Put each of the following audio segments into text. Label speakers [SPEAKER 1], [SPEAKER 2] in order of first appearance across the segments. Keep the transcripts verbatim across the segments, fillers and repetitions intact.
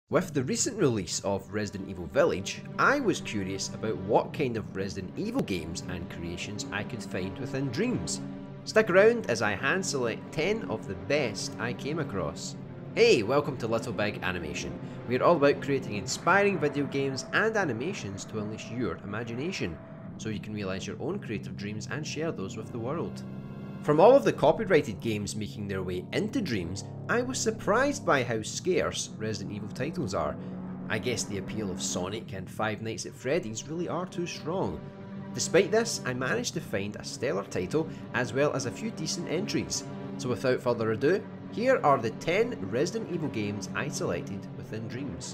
[SPEAKER 1] With the recent release of Resident Evil Village, I was curious about what kind of Resident Evil games and creations I could find within Dreams. Stick around as I hand select ten of the best I came across. Hey, welcome to Little Big Animation. We're all about creating inspiring video games and animations to unleash your imagination, so you can realise your own creative dreams and share those with the world. From all of the copyrighted games making their way into Dreams, I was surprised by how scarce Resident Evil titles are. I guess the appeal of Sonic and Five Nights at Freddy's really are too strong. Despite this, I managed to find a stellar title as well as a few decent entries. So without further ado, here are the ten Resident Evil games I selected within Dreams.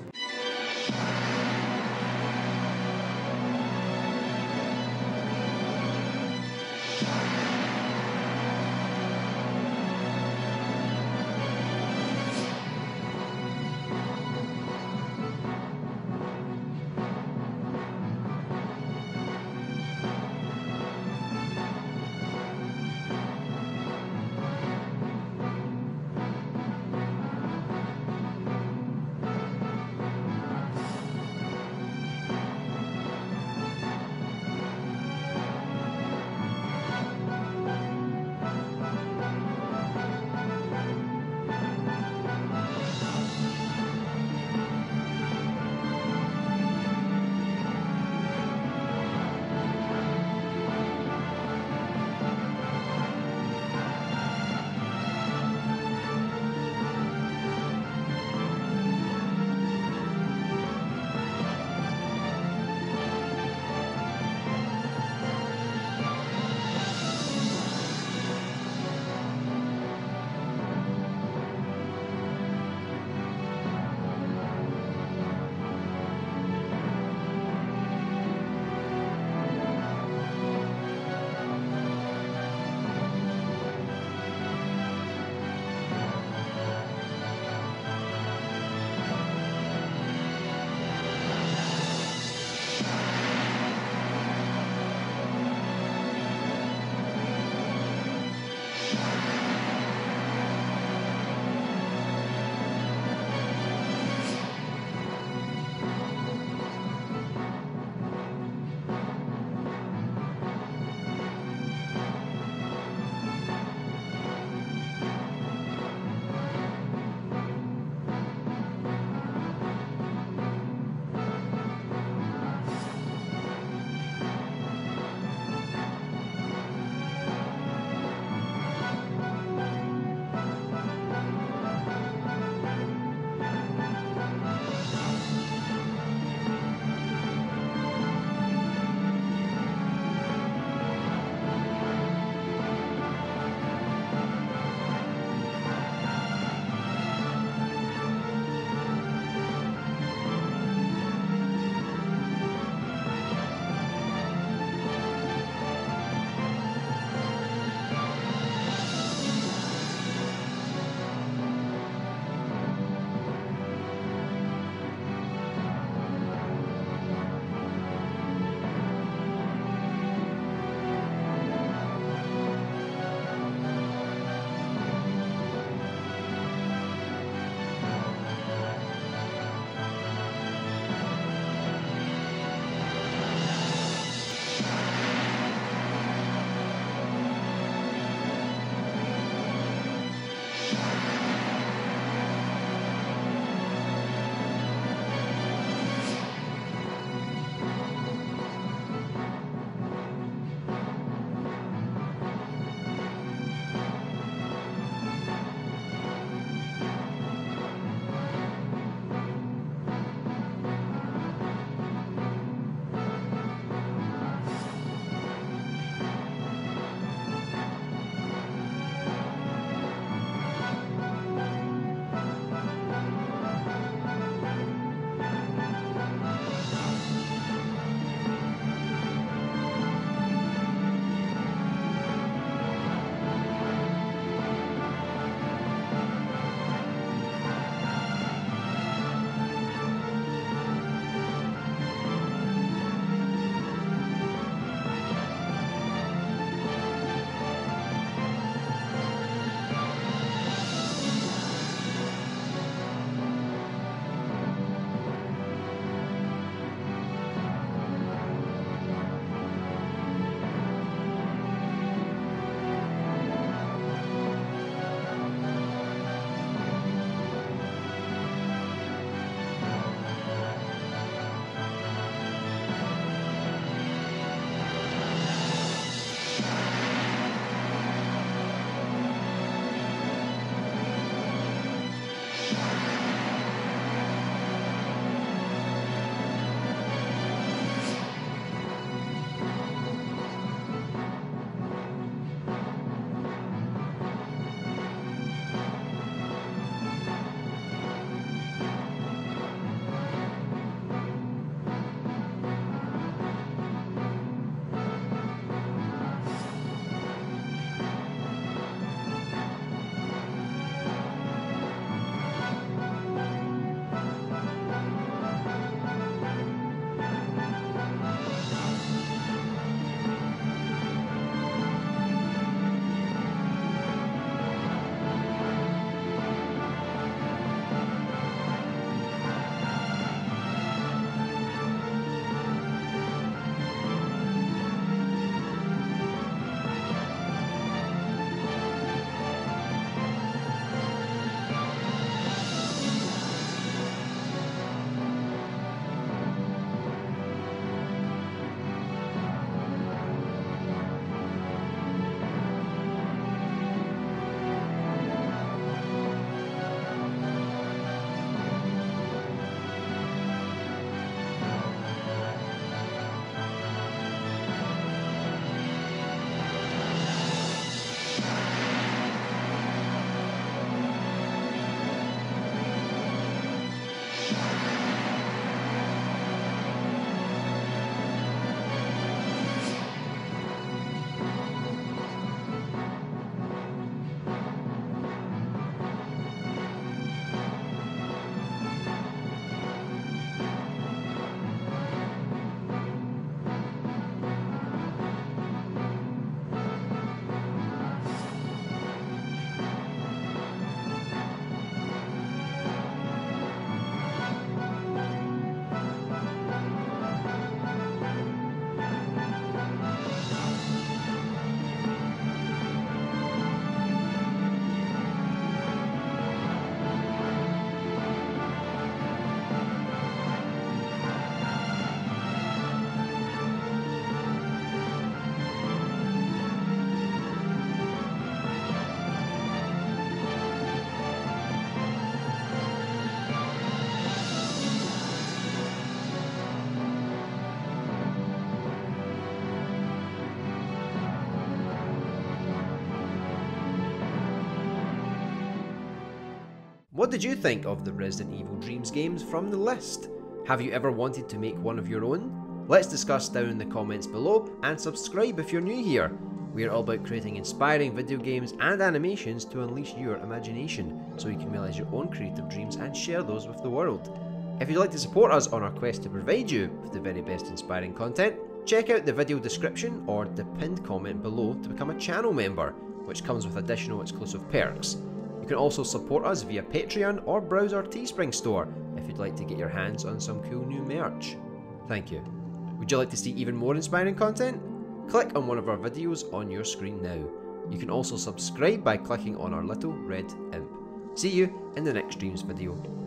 [SPEAKER 1] What did you think of the Resident Evil Dreams games from the list? Have you ever wanted to make one of your own? Let's discuss down in the comments below, and subscribe if you're new here. We are all about creating inspiring video games and animations to unleash your imagination, so you can realise your own creative dreams and share those with the world. If you'd like to support us on our quest to provide you with the very best inspiring content, check out the video description or the pinned comment below to become a channel member, which comes with additional exclusive perks. You can also support us via Patreon or browse our Teespring store if you'd like to get your hands on some cool new merch. Thank you. Would you like to see even more inspiring content? Click on one of our videos on your screen now. You can also subscribe by clicking on our little red imp. See you in the next Dreams video.